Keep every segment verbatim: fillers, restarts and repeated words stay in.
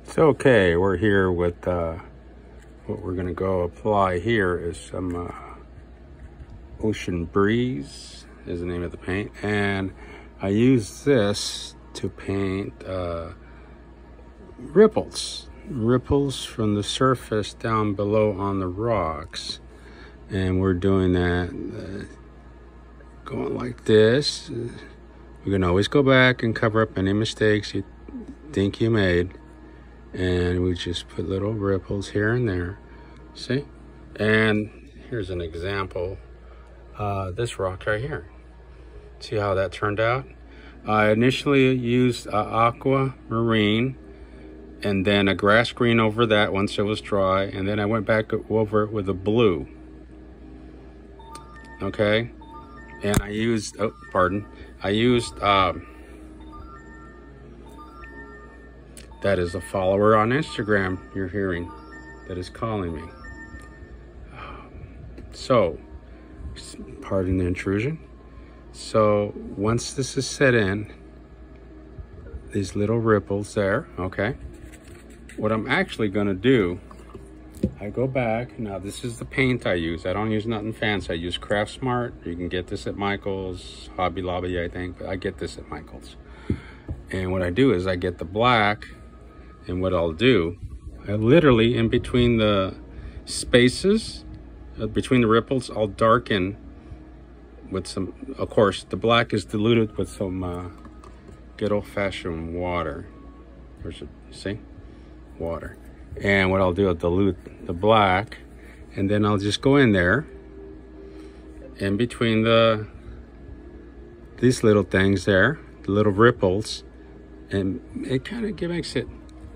So okay, we're here with uh, what we're gonna go apply here is some uh, Ocean Breeze is the name of the paint, and I use this to paint uh, ripples, ripples from the surface down below on the rocks, and we're doing that uh, going like this. We can always go back and cover up any mistakes you think you made. And we just put little ripples here and there, see? And here's an example, uh, this rock right here. See how that turned out? I initially used uh, aquamarine and then a grass green over that once it was dry, and then I went back over it with a blue. Okay? And I used, oh, pardon, I used, um, that is a follower on Instagram you're hearing that is calling me. So, pardon the intrusion. So, once this is set in, these little ripples there, okay? What I'm actually gonna do, I go back, now this is the paint I use. I don't use nothing fancy. I use Craft Smart. You can get this at Michael's, Hobby Lobby, I think, but I get this at Michael's. And what I do is I get the black, and what I'll do, I literally, in between the spaces, uh, between the ripples, I'll darken with some, of course, the black is diluted with some uh, good old-fashioned water. There's a, see? Water. And what I'll do, I'll dilute the black, and then I'll just go in there, in between the, these little things there, the little ripples, and it kind of makes it,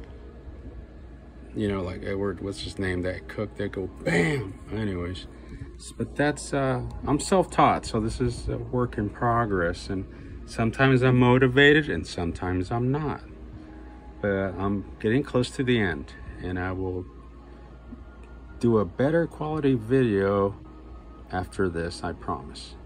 you know, like Edward, what's his name, that cook, they go bam. Anyways, but that's, uh, I'm self-taught, so this is a work in progress, and sometimes I'm motivated and sometimes I'm not. But I'm getting close to the end, and I will do a better quality video after this, I promise.